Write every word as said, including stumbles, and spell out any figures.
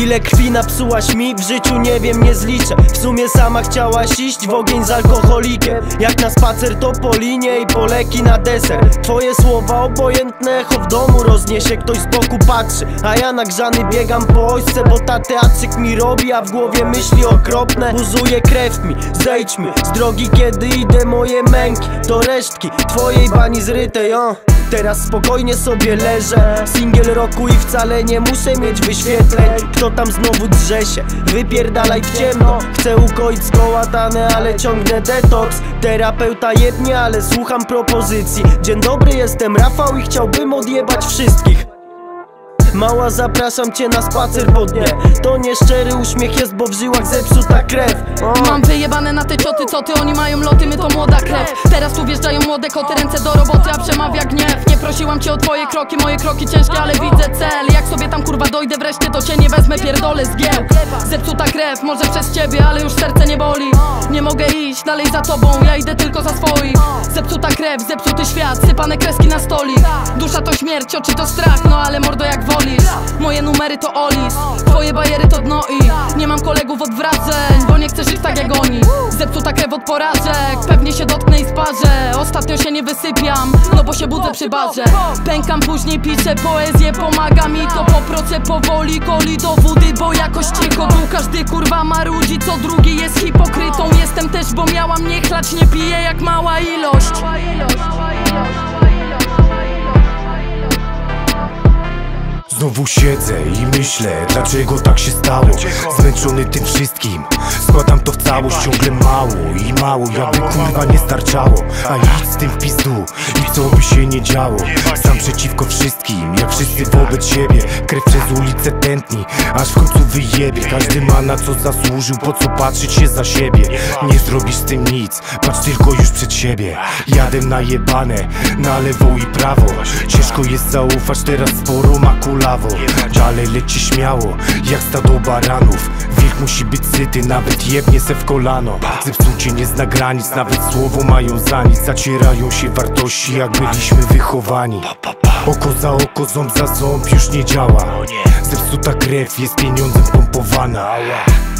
Ile krwi napsułaś mi, w życiu nie wiem, nie zliczę. W sumie sama chciałaś iść w ogień z alkoholikiem. Jak na spacer to po linie i po leki na deser. Twoje słowa obojętne echo w domu rozniesie. Ktoś z boku patrzy, a ja nagrzany biegam po ojce, bo ta teatrzyk mi robi, a w głowie myśli okropne. Buzuje krew mi, zejdź mi z drogi, kiedy idę, moje męki to resztki twojej bani zrytej, o. Teraz spokojnie sobie leżę, singiel roku i wcale nie muszę mieć wyświetleń. Kto tam znowu drze się? Wypierdalaj w ciemno. Chcę ukoić skołatane, ale ciągnę detoks. Terapeuta jebnie, ale słucham propozycji. Dzień dobry, jestem Rafał i chciałbym odjebać wszystkich. Mała, zapraszam cię na spacer po dnie. To nieszczery uśmiech jest, bo w żyłach zepsuta krew, o. Mam wyjebane na te cioty, co ty, oni mają loty, my to młoda krew. Teraz tu wjeżdżają młode koty, ręce do roboty, a przemawia gniew. Nie prosiłam cię o twoje kroki, moje kroki ciężkie, ale widzę cel. Jak sobie tam kurwa dojdę wreszcie, to cię nie wezmę, pierdolę z gieł. Zepsuta krew, może przez ciebie, ale już serce nie boli. Nie mogę iść dalej za tobą, ja idę tylko za swoich. Zepsuta krew, zepsuty świat, sypane kreski na stolik. Dusza to śmierć, oczy to strach, no ale mordo jak woli. Moje numery to olis, twoje bajery to dno i nie mam kolegów od wrażeń, bo nie chcę żyć tak jak oni. Zepsuta krew od porażek, pewnie się dotknę i sparzę. Ostatnio się nie wysypiam, no bo się budzę przy barze. Pękam, później piszę poezję, pomaga mi to po proce powoli. Goli do wody, bo jakoś cicho. Tu każdy kurwa marudzi, co drugi jest hipokrytą. Jestem też, bo miałam nie chlać, nie piję jak mała ilość. Znowu siedzę i myślę, dlaczego tak się stało. Zmęczony tym wszystkim, składam to w całość. Ciągle mało i mało, jakby kurwa nie starczało. A idź z tym w pizdu i co by się nie działo. Sam przeciwko wszystkim, jak wszyscy wobec siebie. Krew przez ulicę tętni, aż w końcu wyjebie. Każdy ma na co zasłużył, po co patrzeć się za siebie. Nie zrobisz z tym nic, patrz tylko już przed siebie. Jadę najebane, na lewo i prawo. Ciężko jest zaufać, teraz sporo ma kulawo. Dalej leci śmiało, jak stado baranów. Wilk musi być syty, nawet jebnie se w kolano. Zepsucie nie zna granic, nawet słowo mają za nic. Zacierają się wartości, jak byliśmy wychowani. Oko za oko, ząb za ząb już nie działa. Zepsuta krew jest pieniądzem pompowana.